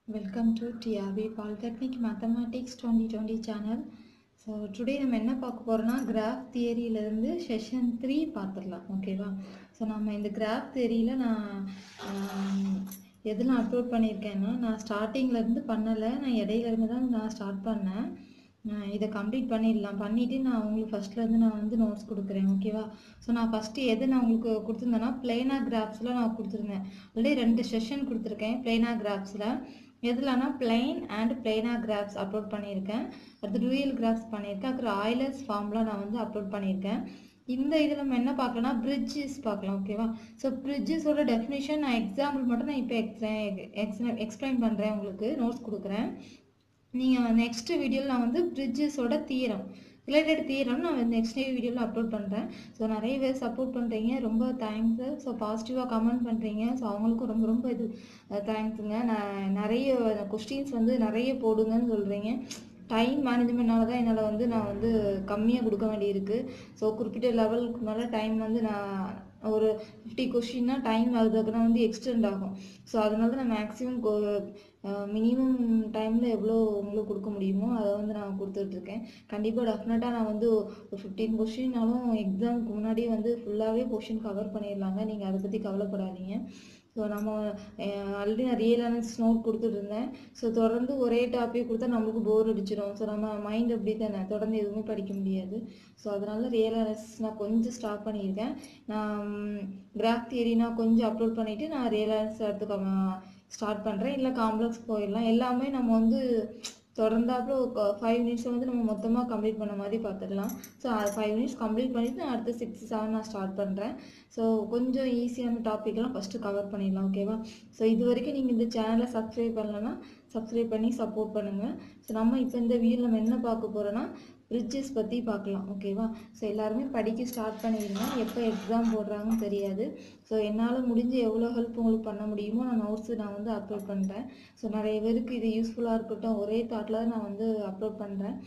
Welcome to TRB Polytechnic Mathematics 2020 channel. So today நம்ம என்ன பார்க்க போறோம்னா graph theoryல இருந்து session 3 பார்த்துடலாம். ஓகேவா? ஸோ நம்ம இந்த graph theoryல நான் எதெல்லாம் அப்லோட் பண்ணியிருக்கேன்னா நான் ஸ்டார்டிங்ல இருந்து பண்ணலை, நான் இடையில இருந்து தான் நான் ஸ்டார்ட் பண்ணேன். இதை கம்ப்ளீட் பண்ணிடலாம். பண்ணிவிட்டு நான் உங்களுக்கு ஃபஸ்ட்லேருந்து நான் வந்து நோட்ஸ் கொடுக்குறேன். ஓகேவா? ஸோ நான் ஃபஸ்ட்டு எது நான் உங்களுக்கு கொடுத்துருந்தேன்னா பிளேனா கிராஃப்ஸில் நான் கொடுத்துருந்தேன். ஆல்ரெடி 2 செஷன் கொடுத்துருக்கேன் பிளேனா கிராஃப்ஸில். எதுலனா plane and planar graphs upload பண்ணியிருக்கேன். அடுத்து டூயல் கிராஃப்ஸ் பண்ணியிருக்கேன். அப்புறம் ஆயிலர்ஸ் ஃபார்ம்லாம் நான் வந்து அப்லோட் பண்ணியிருக்கேன். இந்த இதில் நம்ம என்ன பார்க்கலாம்னா பிரிட்ஜஸ் பார்க்கலாம். ஓகேவா? ஸோ பிரிட்ஜஸோட டெஃபினேஷன் நான் எக்ஸாம்பிள் மட்டும் நான் இப்போ எக்ஸ்பிளைன் பண்ணுறேன், உங்களுக்கு நோட்ஸ் கொடுக்குறேன். நீங்கள் நெக்ஸ்ட் வீடியோவில் நான் வந்து பிரிட்ஜஸோட தியரம் ரிலேட்டட் தியரம் நான் நெக்ஸ்ட் வீடியோவில் அப்லோட் பண்ணுறேன். ஸோ நிறைய பேர் சப்போர்ட் பண்ணுறீங்க, ரொம்ப தேங்க்ஸு. ஸோ பாசிட்டிவாக கமெண்ட் பண்ணுறீங்க. ஸோ அவங்களுக்கும் ரொம்ப ரொம்ப இது தேங்க்ஸுங்க. நான் நிறைய கொஸ்டின்ஸ் வந்து நிறைய போடுங்கன்னு சொல்கிறீங்க. டைம் மேனேஜ்மெண்ட்னால தான் என்னால் வந்து நான் வந்து கம்மியாக கொடுக்க வேண்டியிருக்கு. ஸோ குறிப்பிட்ட லெவலுக்கு மேலே டைம் வந்து நான் ஒரு 50 கொஸ்டின்னா டைம் அதுக்குன்னா வந்து எக்ஸ்டெண்ட் ஆகும். ஸோ அதனால தான் நான் மேக்ஸிமம் மினிமம் டைமில் எவ்வளோ உங்களுக்கு கொடுக்க முடியுமோ அதை வந்து நான் கொடுத்துட்ருக்கேன். கண்டிப்பாக டெஃபினட்டாக நான் வந்து ஒரு 15 கொஸ்டின்னாலும் எக்ஸாமுக்கு முன்னாடியே வந்து ஃபுல்லாகவே கொஸ்டின் கவர் பண்ணிடலாங்க. நீங்கள் அதை பற்றி கவலைப்படாதீங்க. ஸோ நம்ம ஆல்ரெடி நான் ரியல் அனாலிசிஸ் நோட் கொடுத்துட்டு இருந்தேன். ஸோ தொடர்ந்து ஒரே டாபிக் கொடுத்தா நம்மளுக்கு போர் அடிச்சிடும். ஸோ நம்ம மைண்ட் அப்படி தானே, தொடர்ந்து எதுவுமே படிக்க முடியாது. ஸோ அதனால ரியல் அனாலிசிஸ் நான் கொஞ்சம் ஸ்டாப் பண்ணியிருக்கேன். நான் கிராஃப் தியரி நான் கொஞ்சம் அப்லோட் பண்ணிவிட்டு நான் ரியல் அனாலிசிஸ் எடுத்து ஸ்டார்ட் பண்ணுறேன். இல்லை காம்ப்ளெக்ஸ் போயிடலாம். எல்லாமே நம்ம வந்து தொடர்ந்தாப்புல 5 மினிட்ஸில் வந்து நம்ம மொத்தமாக கம்ப்ளீட் பண்ண மாதிரி பார்த்துக்கலாம். ஸோ 5 மினிட்ஸ் கம்ப்ளீட் பண்ணிவிட்டு நான் அடுத்து 6, 7 நான் ஸ்டார்ட் பண்ணுறேன். ஸோ கொஞ்சம் ஈஸியான டாப்பிக்லாம் ஃபஸ்ட்டு கவர் பண்ணிடலாம். ஓகேவா? ஸோ இது வரைக்கும் நீங்கள் இந்த சேனலை சப்ஸ்கிரைப் பண்ணலன்னா சப்ஸ்கிரைப் பண்ணி சப்போர்ட் பண்ணுங்கள். ஸோ நம்ம இப்போ இந்த வீடியோவில் நம்ம என்ன பார்க்க போகிறோன்னா பிரிட்ஜஸ் பற்றி பார்க்கலாம். ஓகேவா? ஸோ எல்லாருமே படிக்க ஸ்டார்ட் பண்ணிடுங்க. எப்போ எக்ஸாம் போடுறாங்கன்னு தெரியாது. ஸோ என்னால் முடிஞ்ச எவ்வளோ ஹெல்ப் உங்களுக்கு பண்ண முடியுமோ நான் நோட்ஸு நான் வந்து அப்லோட் பண்ணுறேன். ஸோ நிறைய பேருக்கு இது யூஸ்ஃபுல்லாக இருக்கட்டும் ஒரே தாட்டில் தான் நான் வந்து அப்லோட் பண்ணுறேன்.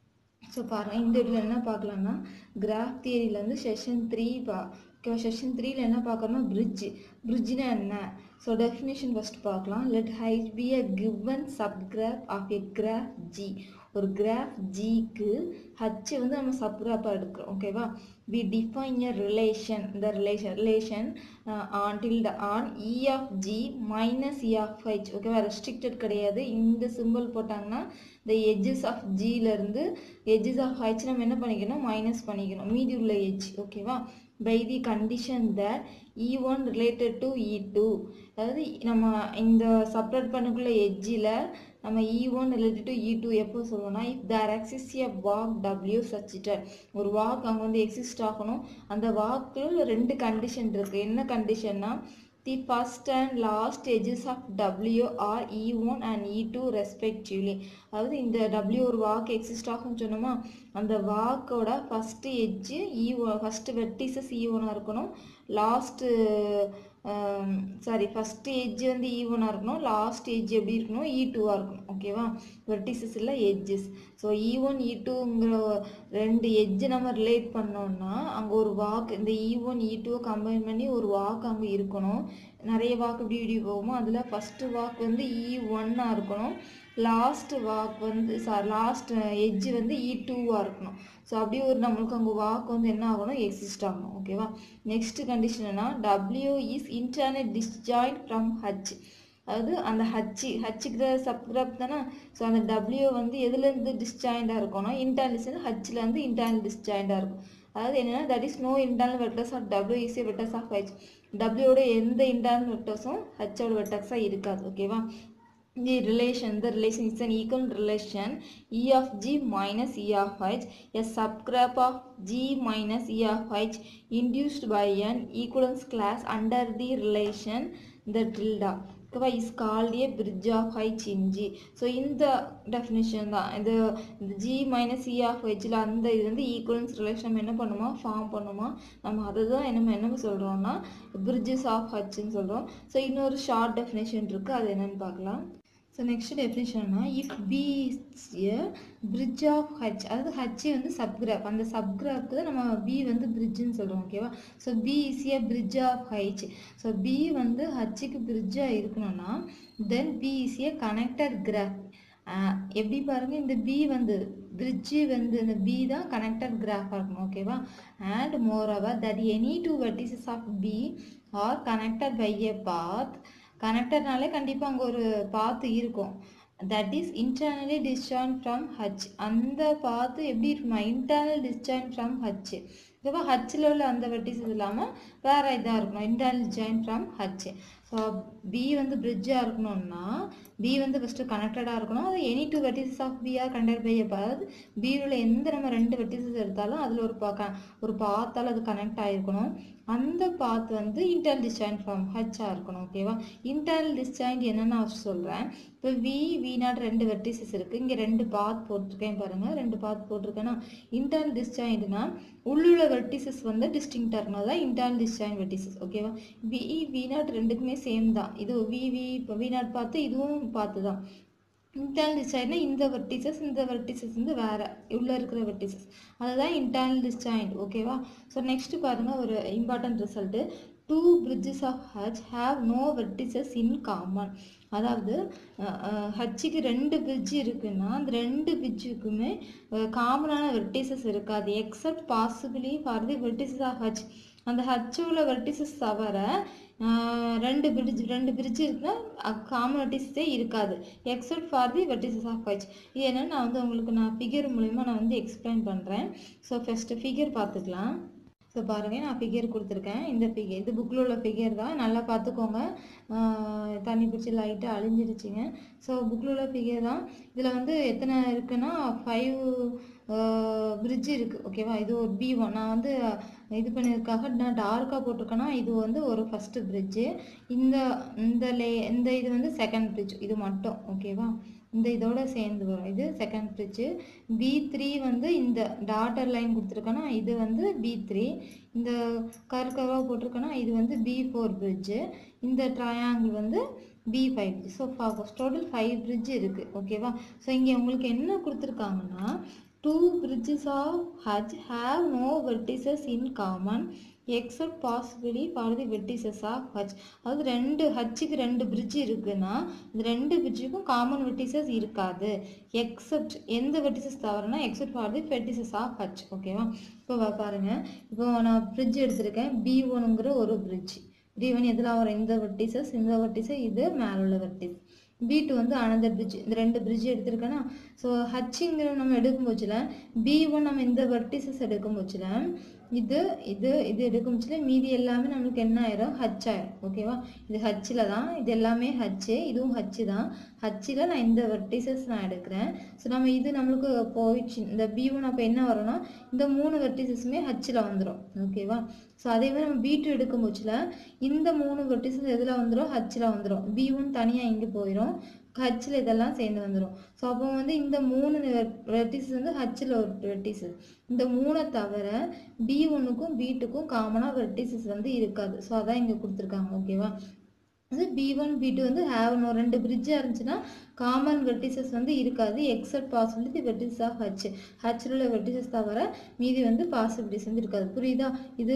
ஸோ பாருங்கள், இந்த இதில் என்ன பார்க்கலான்னா கிராஃப் தியரியிலேருந்து செஷன் 3 ஓகேவா? செஷன் 3ல என்ன பார்க்கணும்னா பிரிட்ஜ்னா என்ன? ஸோ டெஃபினேஷன் ஃபஸ்ட் பார்க்கலாம். Let H be a given subgraph of a graph G. ஒரு கிராஃப் ஜிக்கு ஹச் வந்து நம்ம சப்கிராஃபாக எடுக்கிறோம். ஓகேவா? we define a relation, the relation until the on e of g minus e of h. ஓகேவா? ரெஸ்ட்ரிக்டட் கிடையாது. இந்த சிம்பிள் போட்டாங்கன்னா the edges of g இருந்து edges of h நம்ம என்ன பண்ணிக்கணும், மைனஸ் பண்ணிக்கணும் மீதி உள்ள edge. ஓகேவா? by the condition that e1 related to e2. அதாவது நம்ம இந்த சப்ரேட் பண்ணக்குள்ள எட்ஜில் நம்ம e1 related to e2 எப்போ சொல்லுவோம்னா if there exists a walk w such that ஒரு வாக் அங்கே வந்து எக்ஸிஸ்ட் ஆகணும். அந்த வாக்கில் 2 கண்டிஷன் இருக்குது. என்ன கண்டிஷன்னா the first and last edges of w are e1 and e2 respectively. அதாவது இந்த w ஒரு வாக் எக்ஸிஸ்ட் ஆகும்னு சொன்னோமா, அந்த வாக்கோட first edge first vertices e1 இருக்கணும், லாஸ்ட்டு ஃபஸ்ட்டு எட்ஜ் வந்து e1 இருக்கணும், லாஸ்ட் எட்ஜ் எப்படி இருக்கணும், e2 இருக்கணும். ஓகேவா? வெர்டிசஸ் இல்லை எட்ஜஸ். ஸோ e1 e2ங்கிற 2 எட்ஜ் நம்ம ரிலேட் பண்ணோம்னா அங்கே ஒரு வாக் இந்த e1 e2 கம்பைன் பண்ணி ஒரு வாக் அங்கே இருக்கணும். நிறைய வாக்கு இப்படி போகுமோ அதில் ஃபஸ்ட்டு வாக் வந்து e1 இருக்கணும், லாஸ்ட் வாக் வந்து லாஸ்ட் எட்ஜ் வந்து e2 இருக்கணும். ஸோ அப்படியே ஒரு நம்மளுக்கு அங்கே வாக் வந்து என்ன ஆகணும், எக்ஸிஸ்ட் ஆகணும். ஓகேவா? நெக்ஸ்ட் கண்டிஷன்னா w is internal disjoint from h. அதாவது அந்த ஹச்சுக்கிற சப்கிராஃப் தானே. ஸோ அந்த w வந்து எதுலேருந்து டிஸ்ஜாயிண்டாக இருக்கும்னா இன்டர்னல் ஹச்லேருந்து இன்டர்னல் டிஸ்ஜாயிண்டாக இருக்கும். அதாவது என்னென்னா that is no internal vectors of w is a vectors of h. w எந்த இன்டர்னல் வெக்டர்ஸும் ஹச்சோட வெக்டர்ஸாக இருக்காது. ஓகேவா? The relation is an equivalent relation e of g minus e of h, a subgraph of g minus e of h induced by an equivalence class under the relation the tilde is called a bridge of h in g. So இந்த definition தான் இந்த g minus e of hல அந்த இது வந்து equivalence relation நம்ம என்ன பண்ணுமா, ஃபார்ம் பண்ணுமா. நம்ம அதை தான் என்ன சொல்கிறோம்னா பிரிட்ஜஸ் ஆஃப் ஹச்ன்னு சொல்கிறோம். ஸோ இன்னொரு ஷார்ட் டெஃபினேஷன் இருக்குது, அது என்னென்னு பார்க்கலாம். ஸோ நெக்ஸ்ட் டெஃபினிஷன்னா if B is a bridge of H, அதாவது ஹச் வந்து சப்கிராஃப், அந்த சப்கிராஃப்க்கு தான் நம்ம பி வந்து பிரிட்ஜுன்னு சொல்கிறோம். ஓகேவா? So B is a bridge of H. So B வந்து ஹச்சுக்கு பிரிட்ஜாக இருக்கணும்னா then B is a connected graph. எப்படி பாருங்கள், இந்த பி வந்து பிரிட்ஜு வந்து இந்த பி தான் கனெக்டட் கிராஃபாக இருக்கணும். ஓகேவா? And moreover that any two vertices of B are connected by a path. கனெக்டர்னாலே கண்டிப்பாக அங்கே ஒரு பாத்து இருக்கும். That is internally disjoint from H. அந்த பாத்து எப்படி இருக்குமா, இன்டர்னல் டிஸ்ஜாயின் ஃப்ரம் ஹச். ஓகேவா? ஹச்சில் உள்ள அந்த வெர்டிசஸ் இல்லாமல் வேறு இதாக இருக்கணும், internal disjoint from H. So B வந்து பிரிட்ஜாக இருக்கணும்னா பி வந்து ஃபஸ்ட்டு கனெக்டடாக இருக்கணும். அது any two vertices of B are connected by a path. அதாவது பியில் எந்த நம்ம ரெண்டு வெர்டிசஸ் எடுத்தாலும் அதில் ஒரு பாத்தால் அது கனெக்ட் ஆகிருக்கணும். அந்த பாத் வந்து இன்டர்னல் டிஸ்ஜாயின் ஃப்ரம் ஹச்சாக இருக்கணும். ஓகேவா? இன்டர்னல் டிஸ்ஜாயிண்ட் என்னென்னு நான் சொல்கிறேன். இப்போ வி நாட் ரெண்டு வெர்டிசஸ் இருக்குது. இங்கே ரெண்டு பாத் போட்டிருக்கேன் பாருங்கள், ரெண்டு பாத் போட்டிருக்கேன்னா இன்டர்னல் டிஸ்ஜாயிண்ட்னா உள்ளுள்ள வெர்டிசஸ் வந்து டிஸ்டிங்க்டாக இருக்கணும். அதான் இன்டர்னல் டிஸ்ஜாயிண்ட் வெர்டிசஸ். ஓகேவா? வி நாட் ரெண்டுக்குமே சேம் தான். இது இப்போ வி நாட் பார்த்து இதுவும் பார்த்து தான். இன்டர்னல் டிஸ்ஜாயிண்ட்னா இந்த வெர்டிசஸ் வந்து வேறு உள்ளே இருக்கிற வெர்டிசஸ், அதுதான் இன்டர்னல் டிஸ்ஜாயிண்ட். ஓகேவா? ஸோ நெக்ஸ்ட் பாருங்கள், ஒரு important result. Two bridges of H have no vertices in common. அதாவது ஹச்சுக்கு ரெண்டு பிரிட்ஜ் இருக்குன்னா அந்த ரெண்டு பிரிட்ஜுக்குமே காமனான வெர்டிசஸ் இருக்காது except possibly for the vertices of H. அந்த ஹச்சோட வெர்டிசஸ் தவிர ரெண்டு பிரிட்ஜ் இருக்குன்னா காமன் வெர்டிசஸே இருக்காது except for the vertices of H. இது என்னன்னு நான் வந்து உங்களுக்கு ஃபிகர் மூலிமா நான் வந்து எக்ஸ்பிளைன் பண்ணுறேன். ஸோ ஃபஸ்ட்டு ஃபிகர் பார்த்துக்கலாம். ஸோ பாருங்கள், நான் ஃபிகர் கொடுத்துருக்கேன். இந்த ஃபிகர் இது புக்கில் உள்ள ஃபிகர் தான், நல்லா பார்த்துக்கோங்க. தண்ணி பிடிச்சி லைட்டாக அழிஞ்சிருச்சுங்க. ஸோ புக்கில் உள்ள ஃபிகர் தான். இதில் வந்து எத்தனை இருக்குன்னா 5 பிரிட்ஜு இருக்குது. ஓகேவா? இது ஒரு B1. நான் வந்து இது பண்ணியிருக்காக நான் டார்க்காக போட்டிருக்கேன்னா இது வந்து ஒரு ஃபஸ்ட்டு பிரிட்ஜு. இந்த இது வந்து செகண்ட் பிரிட்ஜ். இது மட்டும். ஓகேவா? இந்த இதோட சேர்ந்து வரும். இது செகண்ட் பிரிட்ஜு. B3 வந்து இந்த டாட்டர் லைன் கொடுத்துருக்கேன்னா இது வந்து B3. இந்த கர்வாக போட்டிருக்கேன்னா இது வந்து B4 பிரிட்ஜு. இந்த ட்ரையாங்கிள் வந்து B5. ஸோ டோட்டல் 5 பிரிட்ஜ் இருக்குது. ஓகேவா? ஸோ இங்கே உங்களுக்கு என்ன கொடுத்துருக்காங்கன்னா two bridges of H have no vertices in common except possibly for the vertices of H. அதாவது ரெண்டு ஹச்சுக்கு ரெண்டு பிரிட்ஜ் இருக்குன்னா இந்த ரெண்டு பிரிட்ஜுக்கும் காமன் வெர்டிசஸ் இருக்காது எக்ஸப்ட் எந்த வெர்டிசஸ் தவிரனா except for the vertices of H. ஓகேவா? இப்போ பாருங்க, இப்போ நான் பிரிட்ஜ் எடுத்திருக்கேன். B1ங்கிற ஒரு பிரிட்ஜ். B1 எதில் வரும், இந்த வெர்டிசஸ் இது மேலே உள்ள வெர்டிஸ். B2 வந்து அனதர் பிரிட்ஜ். இந்த ரெண்டு பிரிட்ஜ் எடுத்திருக்கேன்னா ஸோ ஹச்சுங்கிற நம்ம எடுக்கும் போச்சுல B1 நம்ம இந்த வெர்டிசஸ் எடுக்கும் போச்சுல இது எடுக்கும் போச்சுல மீதி எல்லாமே நம்மளுக்கு என்ன ஆயிரும், ஹச் ஆயிரும். ஓகேவா? இது ஹச்சில் தான், இது எல்லாமே ஹச்சு, இதுவும் ஹச்சு தான். ஹச்சில் நான் இந்த வெர்டிசஸ் நான் எடுக்கிறேன். ஸோ நம்ம இது நம்மளுக்கு போயிடுச்சு. இந்த B1 அப்போ என்ன வரும்னா இந்த 3 வெர்டிசஸுமே ஹச்சில் வந்துடும். ஓகேவா? ஸோ அதே மாதிரி நம்ம B2 எடுக்கும் போச்சுல இந்த 3 வெர்டிசஸ் எதில் வந்துடும், ஹச்சில் வந்துடும். B1 தனியாக இங்கே போயிடும், ஹச்சில் இதெல்லாம் சேர்ந்து வந்துடும். ஸோ அப்போ வந்து இந்த 3 வெர்டிசஸ் வந்து ஹச்சில் ஒரு வெர்டிசஸ். இந்த 3 தவிர B1க்கும் B2க்கும் காமனாக வெர்டிசஸ் வந்து இருக்காது. ஸோ அதான் இங்கே கொடுத்துருக்காங்க. ஓகேவா? அது B1 B2 வந்து ரெண்டு பிரிட்ஜாக இருந்துச்சுன்னா காமன் வெர்டிசஸ் வந்து இருக்காது except possibility vertices of H. ஹச்சில் உள்ள வெர்டிசஸ் தவிர மீதி வந்து பாசிபிலிட்டிஸ் வந்து இருக்காது. புரியுதா?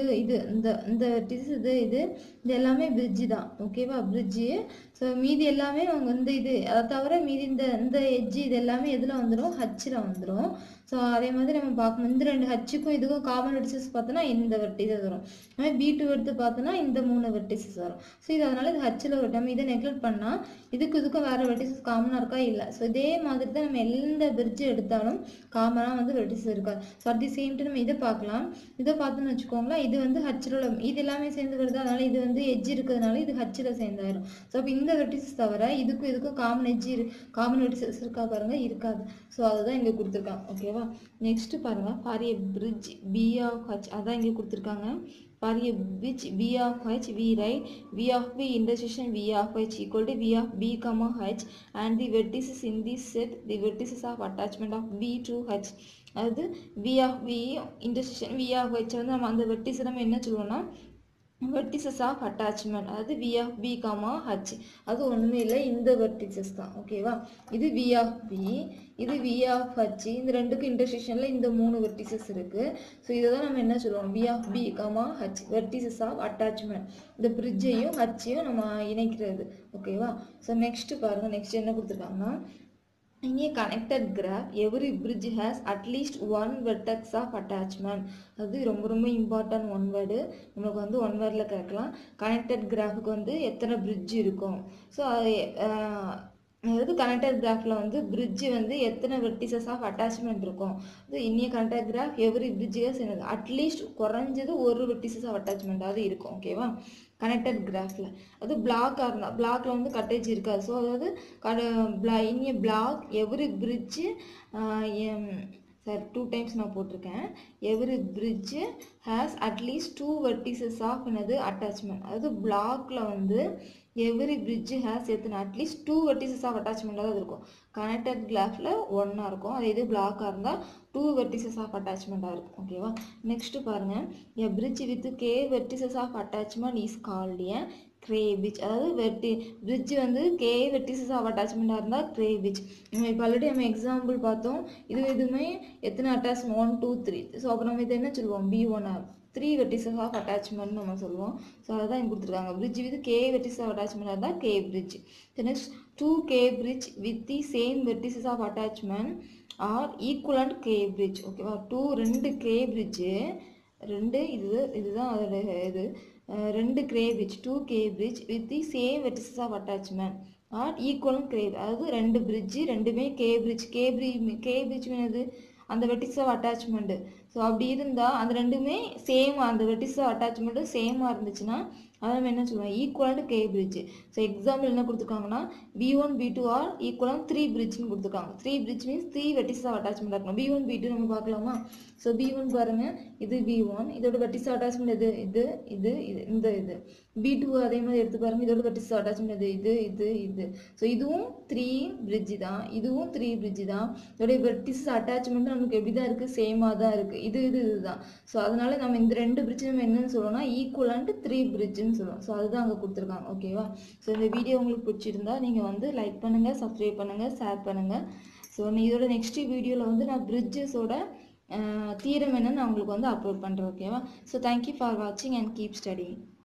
இந்த வெர்டிசஸ் இது எல்லாமே பிரிட்ஜு தான். ஓகேவா? பிரிட்ஜு. ஸோ மீதி எல்லாமே அவங்க அதை தவிர மீதி இந்த எட்ஜு இது எல்லாமே எதில் வந்துடும், ஹச்சில் வந்துடும். ஸோ அதே மாதிரி நம்ம பார்க்கணும், இந்த ரெண்டு ஹச்சுக்கும் இதுக்கும் காமன் வெர்டிசஸ் பார்த்தோன்னா இந்த வெர்டிசஸ் வரும். அதே B2 எடுத்து பார்த்தோன்னா இந்த 3 வெர்டிசஸ் வரும். ஸோ இது அதனால இது ஹச்சில் ஒரு நம்ம இதை நெக்லெக்ட் பண்ணால் இதுக்கும் வேறு வெர்டிசஸ் காமனாக இருக்கா இல்லை. ஸோ இதே மாதிரி தான் நம்ம எந்த பிரிட்ஜு எடுத்தாலும் காமனாக வந்து வெர்டிசஸ் இருக்காது. So at the same time நம்ம இதை பார்க்கலாம். இதை பார்த்தோன்னு வச்சுக்கோங்களேன், இது வந்து ஹச்சில் உள்ள இது எல்லாமே சேர்ந்து வருது. அதனால இது வந்து எட்ஜ் இருக்கிறதுனால இது ஹச்சில் சேர்ந்தாயிரும். ஸோ அப்போ இந்த வெர்டிசஸ் தவிர இதுக்கும் காமன் வெர்டிசஸ் இருக்கா பாருங்க, இருக்காது. ஸோ அதுதான் இங்கே கொடுத்துருக்காங்க. ஓகேவா? நெக்ஸ்ட் பாருங்க, for a bridge B of H, அதான் இங்கே கொடுத்துருக்காங்க. For a bridge B of H, we write V of B intersection V of H equal to V of B comma H and the vertices in this set, the vertices of attachment of B to H. அதாவது V of B intersection V of H வந்து நம்ம அந்த vertices நம்ம என்ன சொல்லுவோம்னா vertices of attachment, அதாவது V of B comma H. அது ஒன்றுமே இல்லை, இந்த வெர்டிசஸ் தான். ஓகேவா, இது வி ஆஃப் பி, இது வி ஆஃப் ஹச். இந்த ரெண்டுக்கும் இன்டர்செக்ஷனில் இந்த 3 வெர்டிசஸ் இருக்குது. ஸோ இதை தான் நம்ம என்ன சொல்லுவோம், V of B comma H, vertices of attachment. இந்த பிரிட்ஜையும் ஹச்சையும் நம்ம இணைக்கிறது. ஓகேவா. ஸோ நெக்ஸ்ட் பாருங்கள், நெக்ஸ்ட் என்ன கொடுத்துருக்காங்கன்னா, in a connected graph every bridge has at least one vertex of attachment. அது ரொம்ப ரொம்ப இம்பார்ட்டன்ட் ஒன் வேர்டு, நம்மளுக்கு வந்து ஒன் வேர்டில் கேட்கலாம். கனெக்டட் கிராஃபுக்கு வந்து எத்தனை பிரிட்ஜ் இருக்கும். ஸோ அது அதாவது கனெக்டட் கிராஃபில் வந்து பிரிட்ஜு வந்து எத்தனை வெர்டிசஸ் ஆஃப் அட்டாச்மெண்ட் இருக்கும். அது இன்னிய கனெக்டட் கிராஃப் எவ்ரி பிரிட்ஜஸ் என்னது அட்லீஸ்ட் குறைஞ்சது ஒரு வெர்டிசஸ் ஆஃப் அட்டாச்மெண்ட்டாவது இருக்கும். ஓகேவா, கனெக்டட் கிராஃபில். அது பிளாக்காக இருந்தால், பிளாக்ல வந்து கட்டேஜ் இருக்காது. ஸோ அதாவது in a block every bridge, சார் 2 டைம்ஸ் நான் போட்டிருக்கேன். Every bridge has at least 2 vertices of என்னது அட்டாச்மெண்ட். அதாவது பிளாக்ல வந்து எவ்ரி பிரிட்ஜு ஹேஸ் எத்தனை அட்லீஸ்ட் 2 வெர்டிசஸ் ஆஃப் அட்டாச்மெண்ட்டாக தான் இருக்கும். கனெக்டட் கிராஃபில் 1 இருக்கும். அதே இது பிளாக்காக இருந்தால் 2 வெர்டிசஸ் ஆஃப் அட்டாச்மெண்ட்டாக இருக்கும். ஓகேவா. நெக்ஸ்ட்டு பாருங்கள், a bridge with K vertices of attachment is called a K bridge. அதாவது பிரிட்ஜ் வந்து கே வெர்டிசஸ் ஆஃப் அட்டாச்மெண்ட்டாக இருந்தால் க்ரே பிரிட்ஜ். நம்ம இப்போ ஆல்ரெடி நம்ம எக்ஸாம்பிள் பார்த்தோம். இதுவுமே எத்தனை அட்டாச்மெண்ட் 1 2 3. ஸோ அப்போ நம்ம இதை என்ன சொல்லுவோம், B1 3 வெர்டிசஸ் ஆஃப் அட்டாச்மெண்ட் நம்ம சொல்லுவோம். ஸோ அதை தான் இங்கே கொடுத்துருக்காங்க. Bridge with K vertices of attachment இருந்தால் K bridge. Next 2K bridge with the same vertices of attachment or equivalent K bridge. ஓகேவா, 2 K bridge, இதுதான் அதோட இது, 2 K bridge 2K bridge with the same vertices of attachment or equivalent K, அதாவது 2 bridge ரெண்டுமே K bridge. K bridge என்னது, அந்த vertices of attachment. So அப்படி இருந்தால் அந்த ரெண்டுமே சேம், அந்த வெர்டிசஸ் ஆஃப் அட்டாச்மெண்ட்டு சேமாக இருந்துச்சுன்னா அதை நம்ம என்ன சொல்லுவோம், equivalent K bridge. So example என்ன கொடுத்துருக்காங்கன்னா, B1 B2 ஆர் ஈக்குவலண்ட் 3 பிரிட்ஜ்னு கொடுத்துருக்காங்க. 3 bridge means 3 vertices of attachment இருக்கணும். B1 B2 நம்ம பார்க்கலாமா. ஸோ B1 பாருங்கள், இது B1, இதோட வெர்டிசஸ் அட்டாச்மெண்ட் இது இது இது இது இந்த இது. B2 அதே மாதிரி எடுத்து பாருங்கள், இதோட வெர்டிசஸ் அட்டாச்மெண்ட் இது இது இது இது. ஸோ இதுவும் 3 பிரிட்ஜ் தான், இதுவும் 3 பிரிட்ஜ் தான். இதோடைய வெர்டிசஸ் அட்டாச்மெண்ட் நமக்கு எப்படி தான் இருக்குது, சேமாக தான் இருக்குது. இது இது இதுதான். ஸோ அதனால நம்ம இந்த 2 பிரிட்ஜ் நம்ம என்னன்னு சொல்லுவோம்னா ஈக்குவலண்ட் 3 பிரிட்ஜ்னு சொல்லுவோம். ஸோ அதுதான் அங்கே கொடுத்துருக்காங்க. ஓகேவா. ஸோ இந்த வீடியோ உங்களுக்கு பிடிச்சிருந்தா நீங்கள் வந்து லைக் பண்ணுங்கள், சப்ஸ்கிரைப் பண்ணுங்கள், ஷேர் பண்ணுங்கள். ஸோ இதோட நெக்ஸ்ட் வீடியோவில் வந்து நான் பிரிட்ஜஸோட தியரம் என்னன்னு நான் உங்களுக்கு வந்து அப்லோட் பண்ணுறேன். ஓகேவா. ஸோ தேங்க்யூ ஃபார் வாட்சிங் அண்ட் கீப் ஸ்டடிங்.